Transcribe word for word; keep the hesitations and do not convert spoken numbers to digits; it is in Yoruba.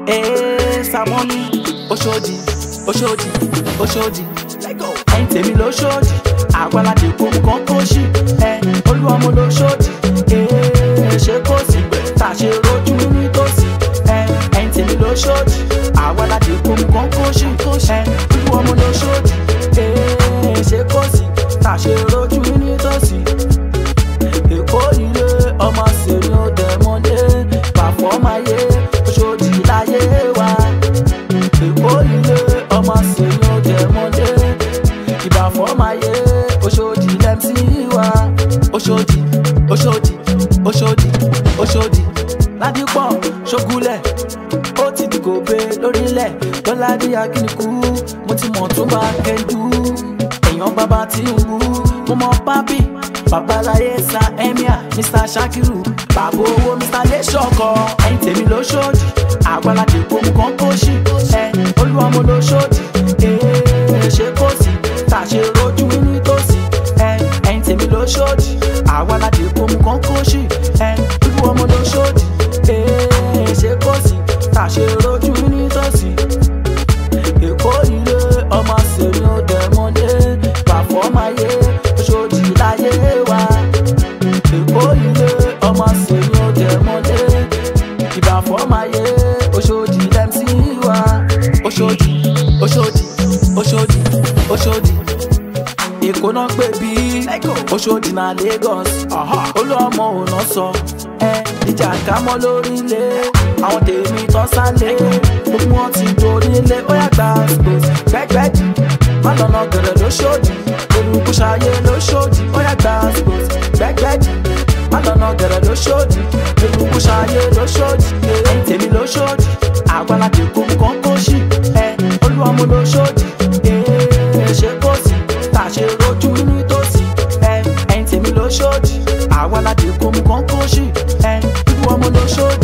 Eh, Samoni, Oshodi, Oshodi, Oshodi. Ẹ̀yin tèmi l'Oshodi, àgbàládé kò mú kan kó ṣì. Ẹ Olúọmọ l'Oshodi, eh, ṣé kò sí tá ṣe rojú ní tòsí. Ẹ ẹ̀yin tèmi l'Oshodi, àgbàládé kò mú kan kó ṣì. Ẹ Olúọmọ l'Oshodi, eh, ṣé kò sí tá ṣe rojú ní tòsí. Èkó ilé ọmọ sèmi ó dẹ̀ mọ́lé, pàfọ́máyé Oshodi láyé wa. Èkó ilé ọmọ sèmi ó dẹ̀ mọ́lé, ìbàfọ́máyé Oshodi lẹ́mísí wa. Oshodi, Oshodi, Oshodi, Oshodi. Ládìpọ̀ ṣógúnlẹ̀, ó ti di gòbè lórílẹ̀. Lọ́ládé Akínikú, mo ti mọ̀ tó bá kẹ́jú. Èèyàn bàbá tí ń wú, mo mọ pápí. Babaláyé sa Emir, Mister Shakiru, bàbá owó Mister Lẹ́ṣọ̀kọ. Ẹ̀yin tèmi l'Oshodi, àgbàládé kò mú kan kó ṣì. Ẹ Olúọmọ l'Oshodi, eh, ṣé kò sí tá ṣe rojú ní tòsí. Ẹ ẹ̀yin tèmi l'Oshodi, àgbàládé kò mú kan kó ṣì. Ẹ Olúọmọ l'Oshodi, eh, ṣé kò sí tá ṣe rojú ní tòsí. Èkó ilé ọmọ sèmi ó dẹ̀ mọ́lé, pàfọ́máyé Oshodi láyé wa. Èkó ilé ọmọ sèmi ó dẹ̀ mọ́lé, ìbàfọ́máyé Oshodi lẹ́mísí wa. Oshodi, Oshodi, Oshodi, Oshodi. Èkó náà pè bí Oshodi na Lagos. Olúọmọ ò ná sọ ẹ ìjà ká mọ́ lórílẹ̀. Àwọn tèmi tán sálé, gbogbo wọn ti dorílẹ̀. Ó yá gba space gbẹ́gbẹ́dì, má lọ́nà gẹ̀rẹ̀ l'Oshodi. Olùkú ṣayé l'Oshodi, ó yá gba space gbẹ́gbẹ́dì, má lọ́nà gẹ̀rẹ̀ l'Oshodi. Olùkú ṣayé l'Oshodi, ẹ̀yin tèmi l'Oshodi, àgbàládé kò mú kan kó ṣì. Ẹ Olúọmọ l'Oshodi, eh, ṣé kò sí tá ṣe rojú ní tòsí. Ẹ ẹ̀yin tèmi l'Oshodi, àgbàládé kò mú kan kó ṣì. Ẹ Olúọmọ l'Oshodi.